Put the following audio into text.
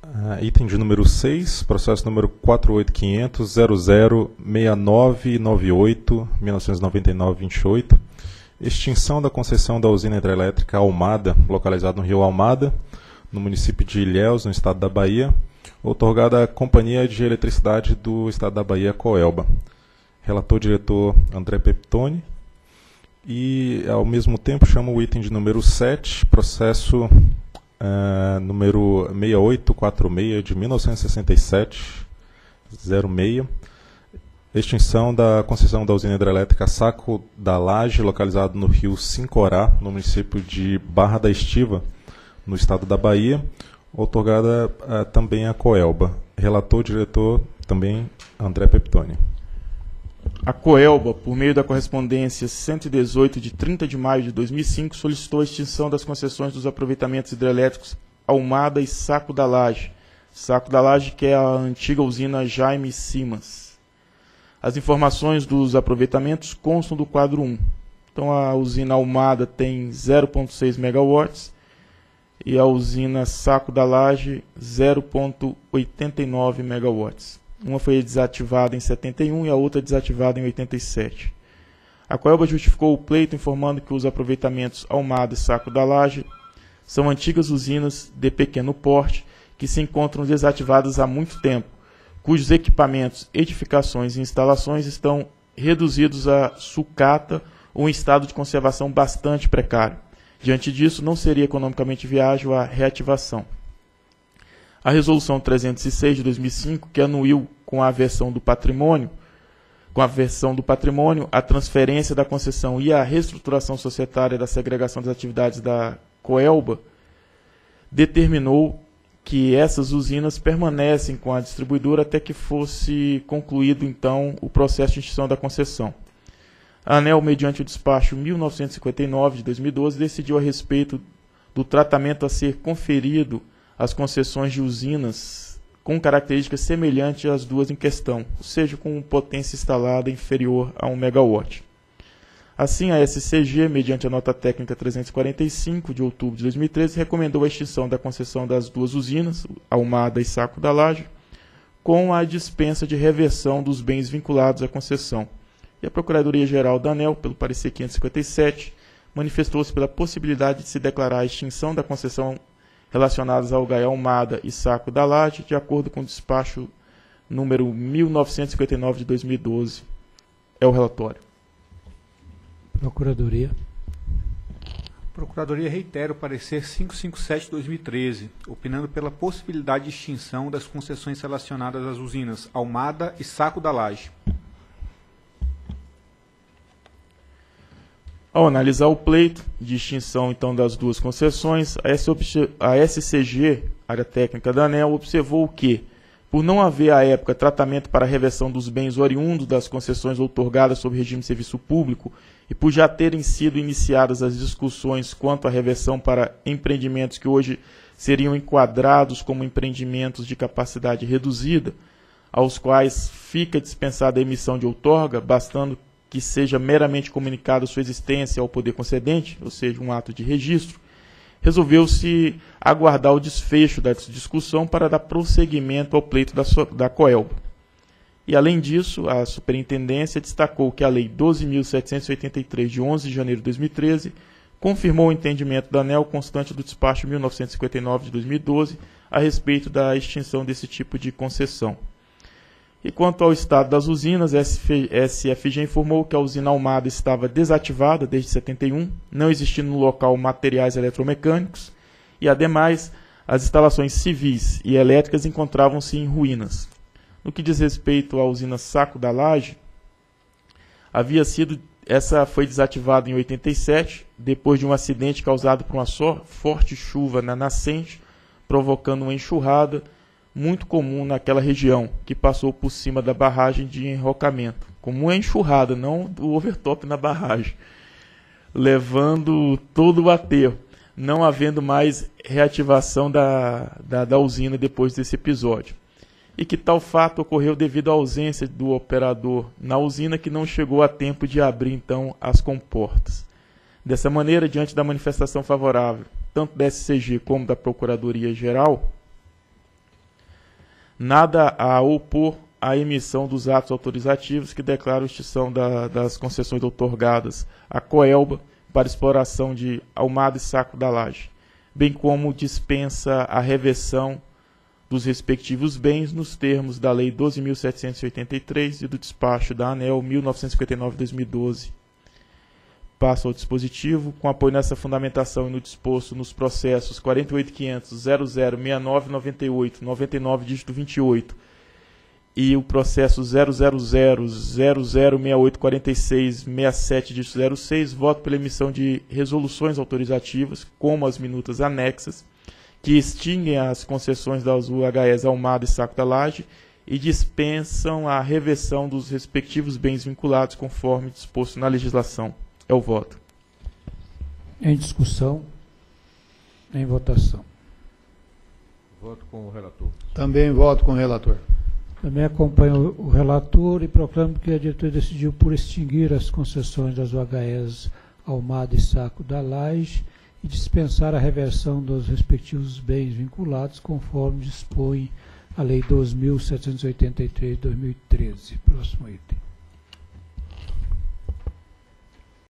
Item de número 6, processo número 48.500.006998-1999-28, extinção da concessão da usina hidrelétrica Almada, localizada no rio Almada, no município de Ilhéus, no estado da Bahia, outorgada à Companhia de Eletricidade do estado da Bahia, Coelba. Relator diretor André Peptoni. E, ao mesmo tempo, chamo o item de número 7, processo número 6846 de 1967, 06, extinção da concessão da usina hidrelétrica Saco da Laje, localizado no rio Sincorá, no município de Barra da Estiva, no estado da Bahia, outorgada também a Coelba. Relator, diretor, também André Peptoni. A Coelba, por meio da correspondência 118 de 30 de maio de 2005, solicitou a extinção das concessões dos aproveitamentos hidrelétricos Almada e Saco da Laje. Saco da Laje, que é a antiga usina Jaime Simas. As informações dos aproveitamentos constam do quadro 1. Então, a usina Almada tem 0,6 MW e a usina Saco da Laje 0,89 MW. Uma foi desativada em 71 e a outra desativada em 87. A Coelba justificou o pleito informando que os aproveitamentos Almada e Saco da Laje são antigas usinas de pequeno porte que se encontram desativadas há muito tempo, cujos equipamentos, edificações e instalações estão reduzidos a sucata ou em estado de conservação bastante precário. Diante disso, não seria economicamente viável a reativação. A Resolução 306 de 2005, que anuiu com a versão do patrimônio, a transferência da concessão e a reestruturação societária da segregação das atividades da Coelba, determinou que essas usinas permanecem com a distribuidora até que fosse concluído, então, o processo de extinção da concessão. A ANEEL, mediante o despacho 1959 de 2012, decidiu a respeito do tratamento a ser conferido às concessões de usinas com características semelhantes às duas em questão, ou seja, com potência instalada inferior a 1 MW. Assim, a SCG, mediante a nota técnica 345 de outubro de 2013, recomendou a extinção da concessão das duas usinas, Almada e Saco da Laje, com a dispensa de reversão dos bens vinculados à concessão. E a Procuradoria-Geral da ANEEL, pelo parecer 557, manifestou-se pela possibilidade de se declarar a extinção da concessão relacionadas ao GAE Almada e Saco da Laje, de acordo com o despacho número 1959 de 2012. É o relatório. Procuradoria. Procuradoria reitera o parecer 557 de 2013, opinando pela possibilidade de extinção das concessões relacionadas às usinas Almada e Saco da Laje. Ao analisar o pleito de extinção então das duas concessões, a SCG, área técnica da ANEEL, observou que, por não haver à época tratamento para a reversão dos bens oriundos das concessões outorgadas sob regime de serviço público e por já terem sido iniciadas as discussões quanto à reversão para empreendimentos que hoje seriam enquadrados como empreendimentos de capacidade reduzida, aos quais fica dispensada a emissão de outorga, bastando que seja meramente comunicada sua existência ao poder concedente, ou seja, um ato de registro, resolveu-se aguardar o desfecho da discussão para dar prosseguimento ao pleito da Coelba. E, além disso, a Superintendência destacou que a Lei 12.783, de 11 de janeiro de 2013, confirmou o entendimento da ANEEL constante do despacho 1959 de 2012 a respeito da extinção desse tipo de concessão. E quanto ao estado das usinas, a SFG informou que a usina Almada estava desativada desde 71, não existindo no local materiais eletromecânicos, e, ademais, as instalações civis e elétricas encontravam-se em ruínas. No que diz respeito à usina Saco da Laje, essa foi desativada em 87, depois de um acidente causado por uma forte chuva na nascente, provocando uma enxurrada muito comum naquela região, que passou por cima da barragem de enrocamento. Comum é enxurrada, não o overtop na barragem, levando todo o aterro, não havendo mais reativação da usina depois desse episódio. E que tal fato ocorreu devido à ausência do operador na usina, que não chegou a tempo de abrir, então, as comportas. Dessa maneira, diante da manifestação favorável, tanto da SCG como da Procuradoria-Geral, Nada a opor à emissão dos atos autorizativos que declaram a extinção das concessões outorgadas à Coelba para exploração de Almada e Saco da Laje, bem como dispensa a reversão dos respectivos bens nos termos da Lei 12.783 e do despacho da ANEEL 1959-2012. Passo ao dispositivo, com apoio nessa fundamentação e no disposto nos processos 48.500, 0069, 98, 99, dígito 28, e o processo 00000684667, dígito 06, voto pela emissão de resoluções autorizativas, como as minutas anexas, que extinguem as concessões das UHS Almada e Saco da Laje e dispensam a reversão dos respectivos bens vinculados conforme disposto na legislação. É o voto. Em discussão, em votação. Voto com o relator. Também voto com o relator. Também acompanho o relator e proclamo que a diretoria decidiu por extinguir as concessões das UHS Almada e Saco da Laje e dispensar a reversão dos respectivos bens vinculados, conforme dispõe a Lei 12.783/2013. Próximo item.